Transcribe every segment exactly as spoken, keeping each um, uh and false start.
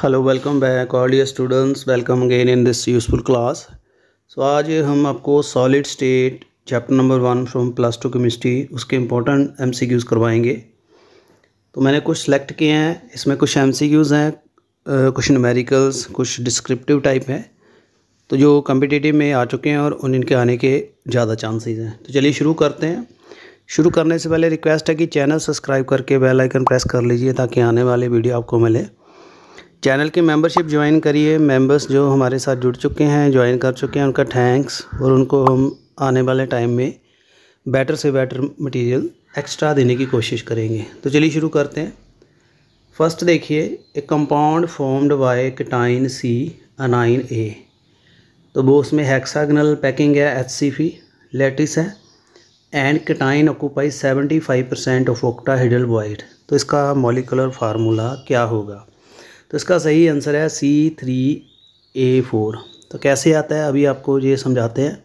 Hello welcome back all dear students, welcome again in this useful class. So आज हम आपको solid state chapter number one from plus two chemistry उसके important MCQs करवाएंगे। तो मैंने कुछ सेलेक्ट किए हैं, इसमें कुछ एमसीक्यूज़ हैं, कुछ न्यूमेरिकल्स, कुछ डिस्क्रिप्टिव टाइप हैं, तो जो कम्पिटिटिव में आ चुके हैं और उन इनके आने के ज़्यादा चांसेस हैं। तो चलिए शुरू करते हैं। शुरू करने से पहले रिक्वेस्ट है कि चैनल सब्सक्राइब करके बेल आइकन प्रेस कर लीजिए ताकि आने वाले वीडियो आपको मिले। चैनल की मेंबरशिप ज्वाइन करिए। मेंबर्स जो हमारे साथ जुड़ चुके हैं, ज्वाइन कर चुके हैं, उनका थैंक्स, और उनको हम आने वाले टाइम में बेटर से बेटर मटेरियल एक्स्ट्रा देने की कोशिश करेंगे। तो चलिए शुरू करते हैं। फर्स्ट देखिए, a compound formed by cation C anion A, तो वो उसमें हेक्सागोनल पैकिंग है, एच सी पी लैटिस है, and cation occupy seventy five percent of octahedral void. तो इसका मॉलिक्यूलर फार्मूला क्या होगा? तो इसका सही आंसर है सी थ्री ए फोर। तो कैसे आता है अभी आपको ये समझाते हैं।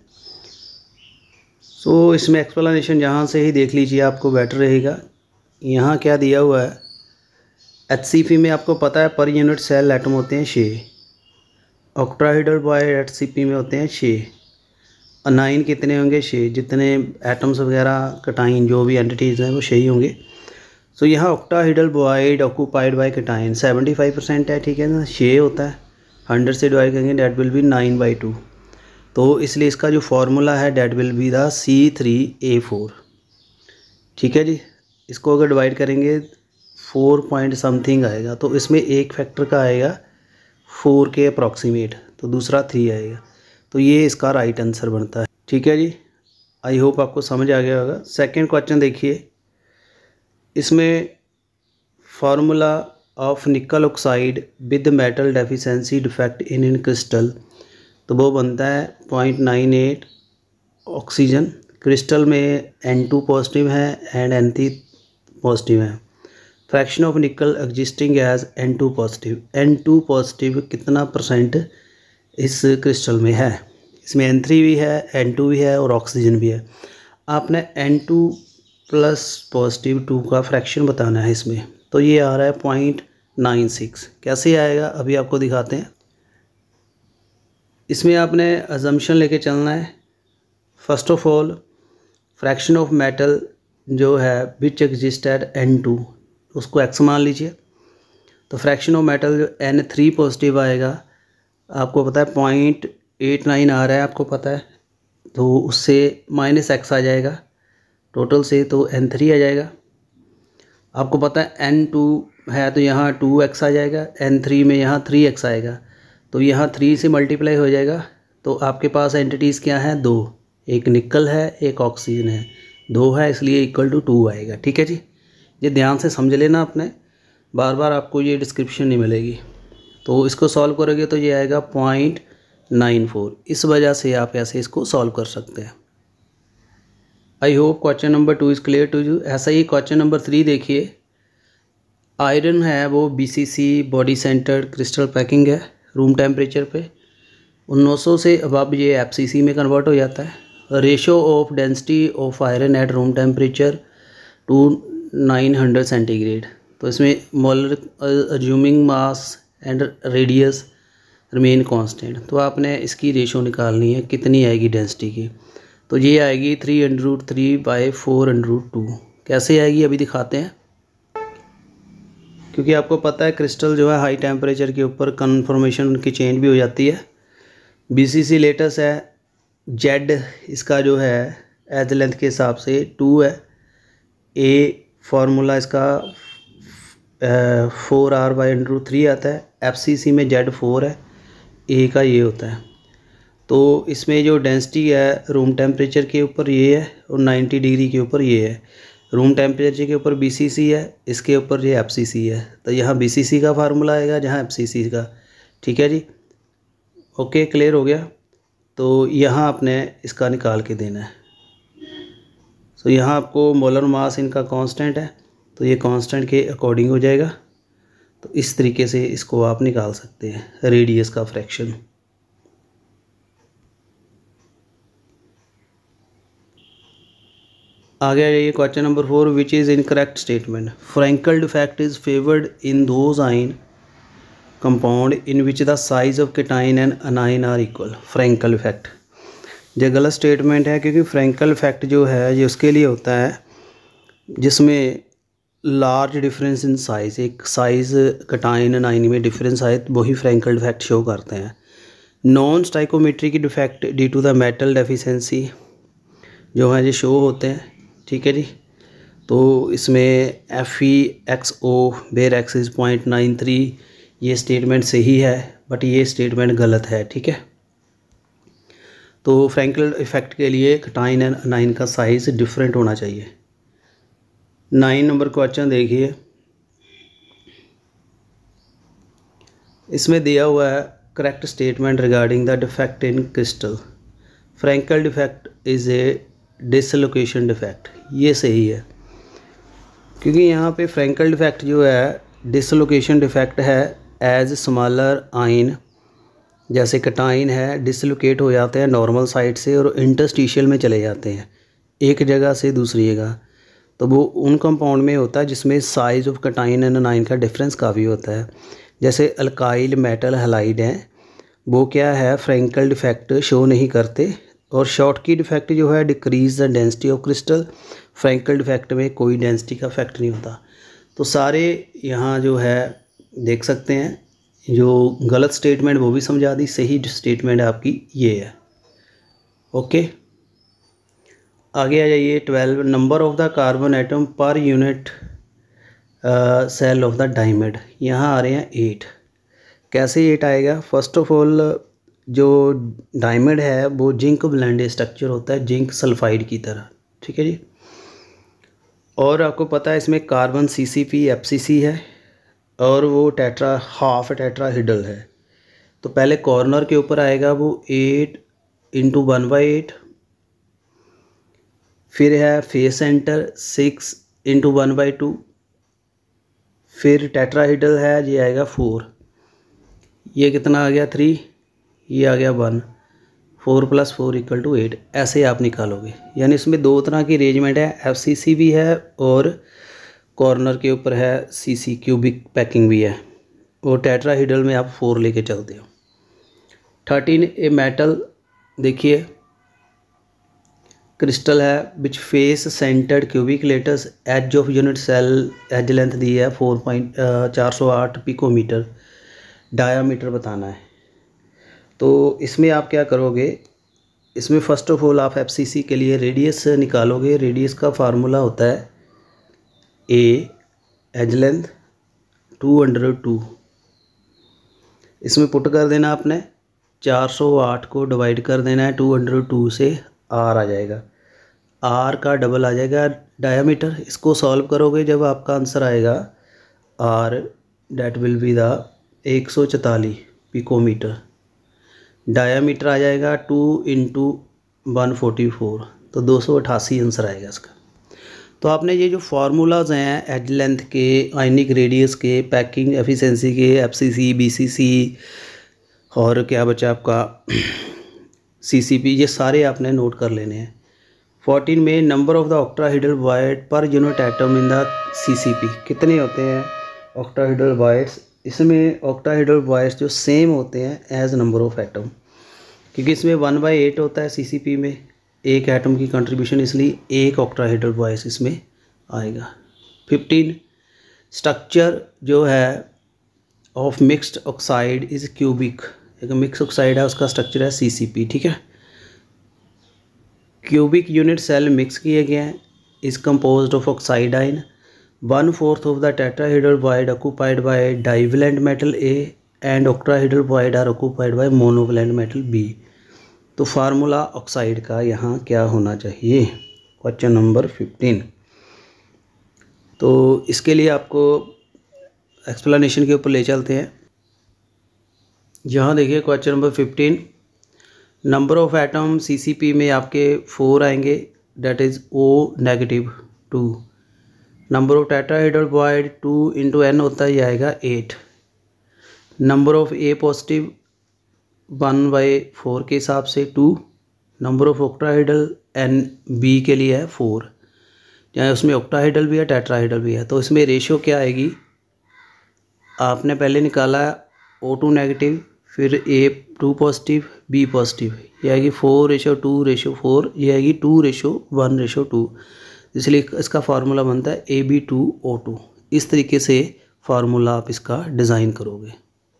सो so, इसमें एक्सप्लेनेशन यहाँ से ही देख लीजिए, आपको बेटर रहेगा। यहाँ क्या दिया हुआ है, एच सी पी में आपको पता है पर यूनिट सेल एटम होते हैं छः, octahedral void H C P में होते हैं छः, अनाइन कितने होंगे? छः। जितने एटम्स वगैरह कैटाइन जो भी एंटिटीज़ हैं वो छः ही होंगे। सो so, यहाँ octahedral void occupied by cation seventy five percent है, ठीक है ना। छः होता है, हंड्रेड से डिवाइड करेंगे, that will be nine by two. तो इसलिए इसका जो फार्मूला है that will be the C three A four, ठीक है जी। इसको अगर डिवाइड करेंगे फोर पॉइंट समथिंग आएगा, तो इसमें एक फैक्टर का आएगा फोर के अप्रॉक्सीमेट, तो दूसरा थ्री आएगा। तो ये इसका राइट आंसर बनता है, ठीक है जी। आई होप आपको समझ आ गया होगा। सेकेंड क्वेश्चन देखिए, इसमें formula of nickel oxide with metal deficiency defect in in crystal, तो वो बनता है point nine eight oxygen. Crystal में एन टू पॉजिटिव है एंड एन थ्री पॉजिटिव है। Fraction of nickel existing as N two positive, N two positive कितना percent इस crystal में है? इसमें एन थ्री भी है, एन टू भी है और ऑक्सीजन भी है। आपने N two plus positive two का फ्रैक्शन बताना है इसमें, तो ये आ रहा है पॉइंट नाइन सिक्स। कैसे आएगा अभी आपको दिखाते हैं। इसमें आपने अजम्पशन लेके चलना है। First of all fraction of metal जो है which exist at N two, उसको एक्स मान लीजिए। तो फ्रैक्शन ऑफ मेटल जो एन थ्री पॉजिटिव आएगा, आपको पता है पॉइंट एट नाइन आ रहा है, आपको पता है, तो उससे माइनस एक्स आ जाएगा टोटल से, तो एन थ्री आ जाएगा। आपको पता है एन टू है तो यहाँ टू एक्स आ जाएगा, एन थ्री में यहाँ थ्री एक्स आएगा, तो यहाँ थ्री से मल्टीप्लाई हो जाएगा। तो आपके पास एंटिटीज़ क्या हैं? दो, एक निकल है एक ऑक्सीजन है, दो है इसलिए इक्वल टू टू आएगा, ठीक है जी। ये ध्यान से समझ लेना आपने, बार बार आपको ये डिस्क्रिप्शन नहीं मिलेगी। तो इसको सॉल्व करोगे तो ये आएगा पॉइंट नाइन फोर। इस वजह से आप ऐसे इसको सॉल्व कर सकते हैं। I hope question number two is clear to you. ऐसा ही क्वेश्चन नंबर थ्री देखिए, आयरन है वो BCC body centred crystal packing है रूम टेम्परेचर पे, नौ सौ से अब ये एफसीसी में कन्वर्ट हो जाता है। Ratio of density of iron at room temperature to nine hundred centigrade. तो इसमें molar assuming mass and radius remain constant, तो आपने इसकी रेशो निकालनी है, कितनी आएगी डेंसिटी की। तो ये आएगी three under root three by four under root two. कैसे आएगी अभी दिखाते हैं। क्योंकि आपको पता है क्रिस्टल जो है हाई टेम्परेचर के ऊपर कन्फर्मेशन की चेंज भी हो जाती है। बीसीसी लेटेस्ट है, जेड इसका जो है एज लेंथ के हिसाब से टू है, ए फार्मूला इसका four R by under root three आता है, एफसीसी में जेड फोर है, ए का ये होता है। तो इसमें जो डेंसिटी है रूम टेम्परेचर के ऊपर ये है और नाइन्टी डिग्री के ऊपर ये है। रूम टेम्परेचर के ऊपर बीसीसी है, इसके ऊपर ये एफसीसी है, तो यहाँ बीसीसी का फार्मूला आएगा जहाँ एफसीसी का, ठीक है जी। ओके, क्लियर हो गया। तो यहाँ आपने इसका निकाल के देना है। सो यहाँ आपको मोलर मास इनका कांस्टेंट है, तो ये कांस्टेंट के अकॉर्डिंग हो जाएगा। तो इस तरीके से इसको आप निकाल सकते हैं रेडियस का फ्रैक्शन। आगे आइए question number four, which is incorrect statement. Frenkel defect is favoured in those ion compound in which the size of cation and anion are equal, Frenkel effect. ये गलत स्टेटमेंट है, क्योंकि फ्रैंकल इफेक्ट जो है ये उसके लिए होता है जिसमें लार्ज डिफरेंस इन साइज़, एक साइज़ केटाइन अनाइन में डिफरेंस आए तो वही फ्रैंकल इफेक्ट शो करते हैं। Non stoichiometric defect due to the metal deficiency जो है ये शो होते हैं, ठीक है जी। तो इसमें F E X O where X is point nine three, ये स्टेटमेंट सही है बट ये स्टेटमेंट गलत है, ठीक है। तो फ्रैंकल इफेक्ट के लिए केटाइन एंड अनाइन का साइज़ डिफरेंट होना चाहिए। नाइन नंबर क्वेश्चन देखिए, इसमें दिया हुआ है correct statement regarding the defect in crystal. Frenkel defect is a dislocation defect, ये सही है, क्योंकि यहाँ पे फ्रैंकल डिफेक्ट जो है डिसलोकेशन डिफेक्ट है। एज स्मॉलर आइन, जैसे केटाइन है, डिसलोकेट हो जाते हैं नॉर्मल साइड से और इंटरस्टिशियल में चले जाते हैं एक जगह से दूसरी जगह। तो वो उन कंपाउंड में होता है जिसमें size of cation and anion का डिफरेंस काफ़ी होता है। जैसे अल्काइल मेटल हैलाइड हैं, वो क्या है फ्रैंकल डिफेक्ट शो नहीं करते। और शॉर्टकी डिफेक्ट जो है decrease the density of crystal, Frenkel defect में कोई डेंसिटी का इफेक्ट नहीं होता। तो सारे यहाँ जो है देख सकते हैं, जो गलत स्टेटमेंट वो भी समझा दी, सही स्टेटमेंट आपकी ये है। ओके, आगे आ जाइए। Twelve, number of the carbon atom per unit cell of the diamond, यहाँ आ रहे हैं एट। कैसे एट आएगा? फर्स्ट ऑफ ऑल जो डायमंड है वो जिंक ब्लेंड स्ट्रक्चर होता है, जिंक सल्फाइड की तरह, ठीक है जी। और आपको पता है इसमें carbon C C P F C C है और वो टेट्रा हाफ टेट्राहीड्रल है। तो पहले कॉर्नर के ऊपर आएगा वो eight into one by eight, फिर है face centre six into one by two, फिर टेट्राहीड्रल है ये आएगा फोर, ये कितना आ गया थ्री, ये आ गया one, four plus four equal to eight. ऐसे आप निकालोगे, यानी इसमें दो तरह की अरेंजमेंट है, एफ सी सी भी है और कॉर्नर के ऊपर है सी सी क्यूबिक पैकिंग भी है। और टेट्राहीड्रल में आप फोर लेके चलते हो। थर्टीन, ए मेटल, देखिए क्रिस्टल है which face centred cubic lattice, edge of unit cell edge length दी है फोर पॉइंट चार सौ आठ पिकोमीटर, डायामीटर बताना है। तो इसमें आप क्या करोगे, इसमें फ़र्स्ट ऑफ ऑल आप एफ सी सी के लिए रेडियस निकालोगे। रेडियस का फार्मूला होता है A edge length two under two, इसमें पुट कर देना आपने, चार सौ आठ को डिवाइड कर देना है टू अंडर टू से, आर आ जाएगा, आर का डबल आ जाएगा डायामीटर। इसको सॉल्व करोगे जब आपका आंसर आएगा R that will be the एक सौ चौतालीस पिकोमीटर, डायामीटर आ जाएगा two into one forty four, तो दो सौ अठासी आंसर आएगा इसका। तो आपने ये जो फार्मूलाज हैं एज लेंथ के, आयनिक रेडियस के, पैकिंग एफिशिएंसी के, F C C, B C C और क्या बचा आपका सी सी पी, ये सारे आपने नोट कर लेने हैं। फोर्टीन में number of the octahedral void per unit atom in the C C P, कितने होते हैं ऑक्टाहीड्रल वाइड्स? इसमें ऑक्टाहीड्रल वाइड्स जो सेम होते हैं एज नंबर ऑफ एटम, क्योंकि इसमें वन बाई एट होता है सी सी पी में, एक एटम की कंट्रीब्यूशन, इसलिए एक ऑक्टाहीड्रल वाइड्स इसमें आएगा। फिफ्टीन, स्ट्रक्चर जो है of mixed oxide is cubic, एक मिक्स ऑक्साइड है उसका स्ट्रक्चर है सी सी पी, ठीक है। क्यूबिक यूनिट सेल मिक्स किए गए हैं, is composed of oxide ion, one fourth of the tetrahedral void occupied by divalent metal A and octahedral void are occupied by monovalent metal B. तो formula oxide का यहाँ क्या होना चाहिए? Question number fifteen. तो इसके लिए आपको एक्सप्लेनेशन के ऊपर ले चलते हैं। यहाँ देखिए question number fifteen, number of atom C C P में आपके फोर आएंगे, that is O negative two. Number of tetrahedral void two into N होता है, ये आएगा eight. Number of A positive one by four के हिसाब से two. Number of octahedral N B के लिए है फोर, चाहे उसमें ऑक्टाहीड्रल भी है टेट्राहीड्रल भी है। तो इसमें रेशियो क्या आएगी? आपने पहले निकाला ओ टू नेगेटिव, फिर A two positive, B positive, ये आएगी four ratio two ratio four, ये आएगी two ratio one ratio two, इसलिए इसका फार्मूला बनता है A B two O two. इस तरीके से फार्मूला आप इसका डिज़ाइन करोगे।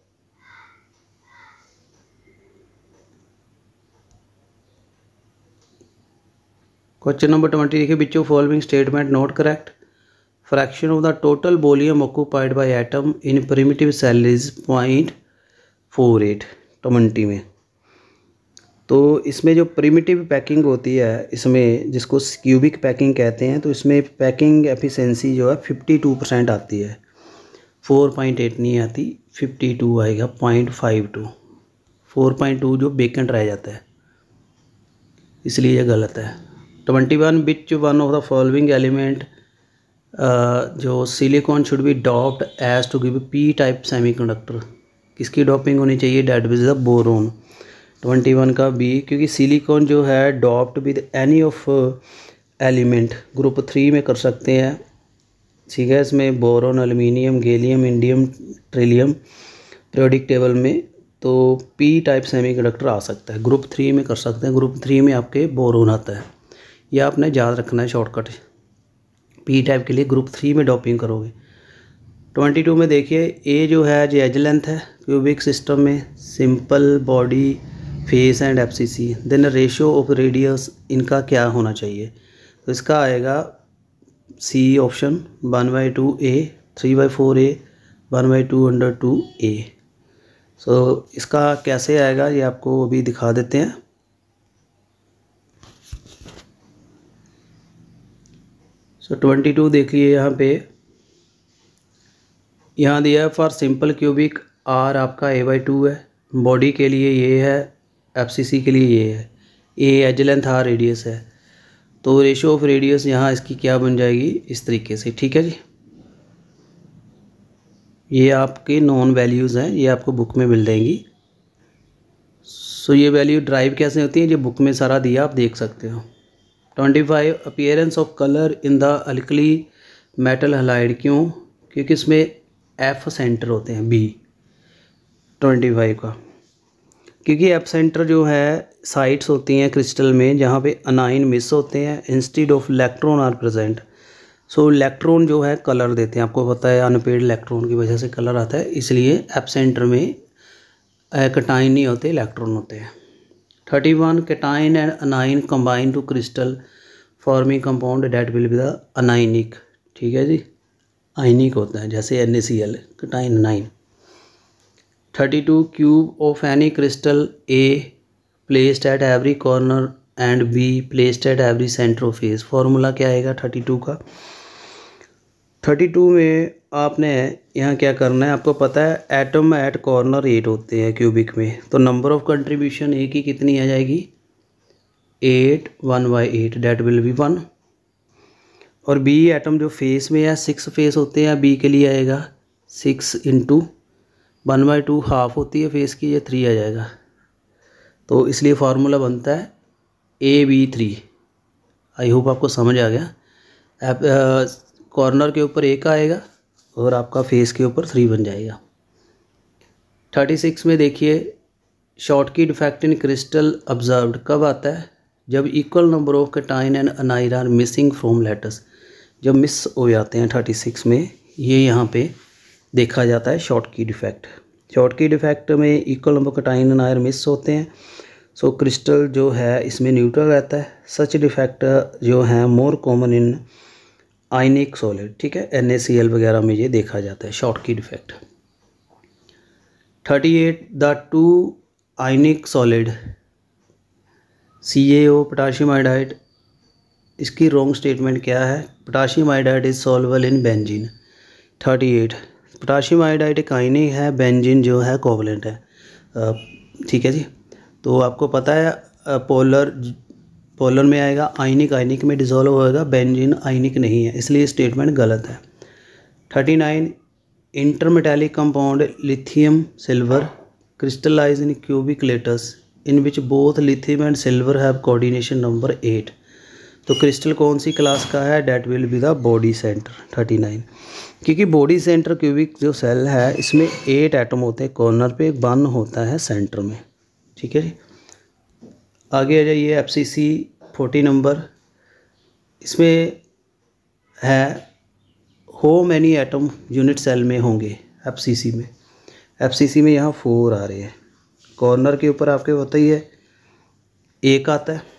क्वेश्चन नंबर ट्वेंटी देखिए, which of following statement not correct. Fraction of the total volume occupied by atom in primitive cell is point four eight twenty में। तो इसमें जो प्रिमिटिव पैकिंग होती है, इसमें जिसको क्यूबिक पैकिंग कहते हैं, तो इसमें पैकिंग एफिशिएंसी जो है फिफ्टी टू परसेंट आती है, फोर पॉइंट एट नहीं आती, फिफ्टी टू आएगा, point five two, four point two जो बेकेंट रह जाता है, इसलिए यह गलत है। Twenty one, which one of the following element जो silicon should be doped as to give P type semiconductor. किसकी डॉपिंग होनी चाहिए? That was the boron. Twenty one का बी, क्योंकि सिलिकॉन जो है doped with any of element group three में कर सकते हैं, ठीक है। इसमें boron, aluminium, gallium, indium, trillium periodic table में, तो पी टाइप सेमीकंडक्टर आ सकता है, ग्रुप थ्री में कर सकते हैं। ग्रुप थ्री में आपके बोरोन आता है, यह आपने याद रखना है शॉर्टकट। पी टाइप के लिए ग्रुप थ्री में डॉपिंग करोगे। ट्वेंटी टू में देखिए, ए जो है जो एज लेंथ है क्यूबिक सिस्टम में, simple body, face and FCC, then ratio of radius इनका क्या होना चाहिए? तो इसका आएगा C option, one by two A, three by four A, one by two under two A. So इसका कैसे आएगा ये आपको अभी दिखा देते हैं। सो ट्वेंटी टू देखिए, यहाँ पे यहाँ दिया है फॉर सिंपल क्यूबिक, आर आपका ए बाई टू है, बॉडी के लिए ये है, एफसीसी के लिए ये है, A edge length, R radius है। तो रेशियो ऑफ रेडियस यहाँ इसकी क्या बन जाएगी? इस तरीके से, ठीक है जी। ये आपके नॉन वैल्यूज़ हैं, ये आपको बुक में मिल जाएंगी। सो ये वैल्यू ड्राइव कैसे होती है, ये बुक में सारा दिया, आप देख सकते हो। Twenty five, appearance of colour in the alkali metal halide, क्यों? क्योंकि इसमें एफ सेंटर होते हैं, बी ट्वेंटी फाइव का, क्योंकि एफ सेंटर जो है साइट्स होती हैं क्रिस्टल में जहाँ पे अनाइन मिस होते हैं, instead of electron are present. So electron जो है कलर देते हैं, आपको पता है अनपेड इलेक्ट्रॉन की वजह से कलर आता है, इसलिए एफ सेंटर में कैटाइन नहीं होते, इलेक्ट्रॉन होते हैं। Thirty one, cation and anion combine to crystal forming compound that will be the anionic, ठीक है जी, आयनिक होता है, जैसे N A C L, cation anion. Thirty two, cube of any crystal A placed at every corner and B placed at every centre of face. Formula क्या आएगा thirty two का? Thirty two में आपने यहाँ क्या करना है, आपको पता है एटम एट कॉर्नर एट होते हैं क्यूबिक में, तो नंबर ऑफ कंट्रीब्यूशन ए की कितनी आ जाएगी? Eight, one by eight, that will be one. और बी एटम जो फेस में है, सिक्स फेस होते हैं, बी के लिए आएगा six into one by two, half होती है फेस की, ये थ्री आ जाएगा। तो इसलिए फार्मूला बनता है A B three. I hope आपको समझ आ गया। कॉर्नर के ऊपर एक आएगा और आपका फेस के ऊपर थ्री बन जाएगा। थर्टी सिक्स में देखिए, Schottky defect in crystal observed कब आता है? जब equal number of cation and anion are missing from lattice, जब मिस हो जाते हैं थर्टी सिक्स में, ये यहाँ पे देखा जाता है शॉर्टकी डिफेक्ट। शॉर्टकी डिफेक्ट में equal number cation and ion miss होते हैं, सो क्रिस्टल जो है इसमें न्यूट्रल रहता है। सच डिफेक्ट जो है more common in ionic solid, ठीक है, एन ए सी एल वगैरह में ये देखा जाता है Schottky defect. Thirty eight, the two ionic solid C A O potassium iodide, इसकी रॉन्ग स्टेटमेंट क्या है? Potassium iodide is soluble in benzene. Thirty eight, potassium iodide एक आयनिक है, बेंजीन जो है कोवलेंट है, ठीक है जी। तो आपको पता है पोलर पोलर में आएगा, आयनिक आयनिक में डिसॉल्व होएगा, बेंजीन आयनिक नहीं है, इसलिए स्टेटमेंट गलत है। Thirty nine, intermetallic compound lithium silver crystallize in cubic lattice in which both lithium and silver have coordination number eight. तो क्रिस्टल कौन सी क्लास का है? That will be the body centre thirty nine, क्योंकि body centre cubic जो cell है इसमें eight atom होते हैं कॉर्नर पे, वन होता है सेंटर में। ठीक है जी। आगे आ जाइए F C C forty number, इसमें है हो मैनी एटम यूनिट सेल में होंगे एफ सी सी में। एफ सी सी में यहाँ फोर आ रहे हैं, कॉर्नर के ऊपर आपके होता ही है एक आता है।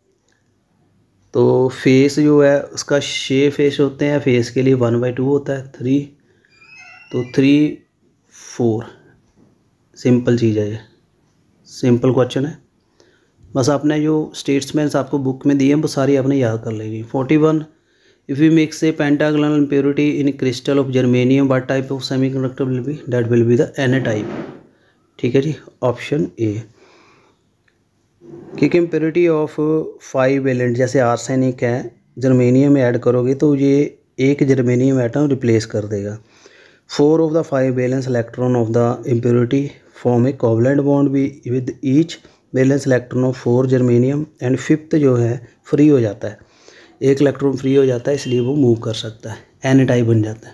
तो फेस जो है उसका छः फेस होते हैं, फेस के लिए वन बाई टू होता है, थ्री तो थ्री फोर। सिंपल चीज़ है ये, सिंपल क्वेश्चन है। बस आपने जो स्टेटमेंट्स आपको बुक में दिए हैं वो सारी आपने याद कर लेंगे। Forty one, if you mix a pentagonal impurity in crystal of germanium what type of semiconductor will be? That will be the N type. ठीक है जी, ऑप्शन ए। क्योंकि इम्प्योरिटी ऑफ फाइव वैलेंट, जैसे आर्सेनिक है, germanium में add करोगे तो ये एक जर्मेनियम एटम रिप्लेस कर देगा। Four of the five valence electron of the impurity form a covalent bond भी with each valence electron of four germanium, and fifth जो है फ्री हो जाता है, एक इलेक्ट्रॉन फ्री हो जाता है, इसलिए वो मूव कर सकता है, एन टाइप बन जाता है।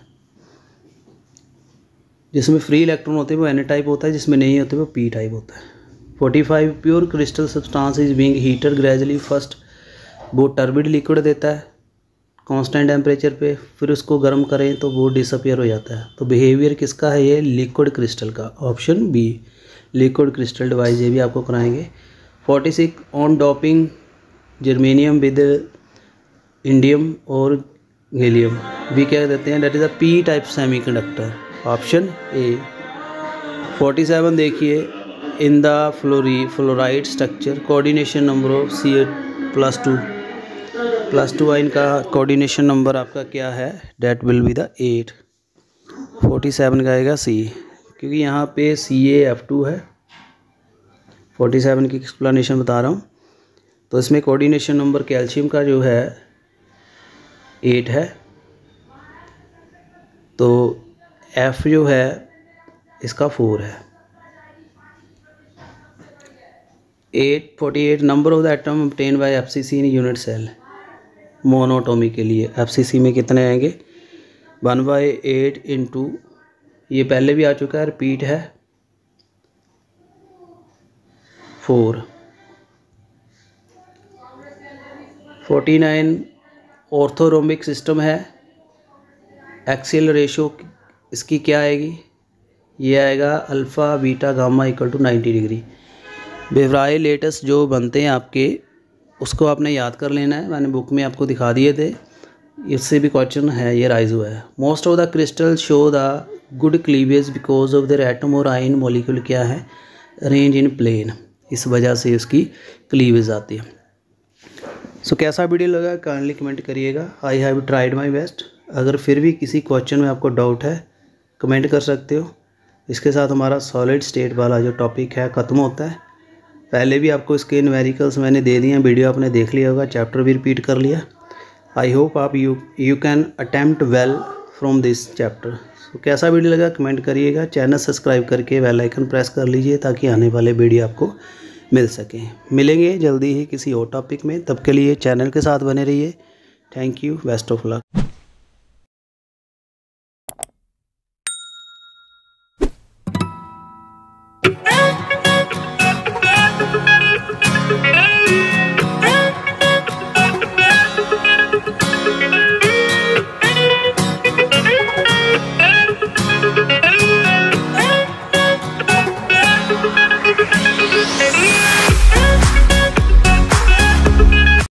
जिसमें फ्री इलेक्ट्रॉन होते हैं वो एन टाइप होता है, जिसमें नहीं होते वो पी टाइप होता है। Forty five, pure crystal substance is being heater gradually, first वो टर्बिड लिक्विड देता है कांस्टेंट टेम्परेचर पे, फिर उसको गर्म करें तो वो डिसअपियर हो जाता है। तो बिहेवियर किसका है ये? लिक्विड क्रिस्टल का, option B liquid crystal device, ये भी आपको कराएंगे। Forty six, on doping germanium with indium और गैलियम भी क्या देते हैं? That is a P type semiconductor, option A. Forty seven देखिए, in the flori fluoride structure coordination number of C plus two plus two है, इनका coordination number आपका क्या है? That will be the eight. Forty seven का आएगा सी, क्योंकि यहाँ पे सी ए एफ टू है। फोर्टी सेवन की एक्सप्लेनेशन बता रहा हूँ। तो इसमें कोऑर्डिनेशन नंबर कैल्शियम का जो है एट है, तो एफ जो है इसका फोर है। Eight forty eight, number of the atom obtain by F C C in unit cell, monatomic के लिए एफ सी सी में कितने आएंगे? वन बाई एट इंटू, ये पहले भी आ चुका है, रिपीट है, four. Forty nine, orthorhombic system है, एक्सियल रेशो इसकी क्या आएगी? ये आएगा alpha beta gamma equal to ninety degree. बेवराई लेटेस्ट जो बनते हैं आपके, उसको आपने याद कर लेना है, मैंने बुक में आपको दिखा दिए थे, इससे भी क्वेश्चन है ये राइज हुआ है। Most of the crystal show the good cleavage because of their atom और आयन मॉलिक्यूल क्या है? अरेंज इन प्लेन, इस वजह से उसकी क्लीवेज आती है। सो so, कैसा वीडियो लगा काइंडली कमेंट करिएगा। I have tried my best. अगर फिर भी किसी क्वेश्चन में आपको डाउट है कमेंट कर सकते हो। इसके साथ हमारा सॉलिड स्टेट वाला जो टॉपिक है ख़त्म होता है। पहले भी आपको इसके न्यूमेरिकल्स मैंने दे दिए हैं, वीडियो आपने देख लिया होगा, चैप्टर भी रिपीट कर लिया। आई होप आप you you can attempt well from this chapter. So कैसा वीडियो लगा कमेंट करिएगा। चैनल सब्सक्राइब करके बेल आइकन प्रेस कर लीजिए ताकि आने वाले वीडियो आपको मिल सकें। मिलेंगे जल्दी ही किसी और टॉपिक में, तब के लिए चैनल के साथ बने रहिए। Thank you, best of luck. Hey!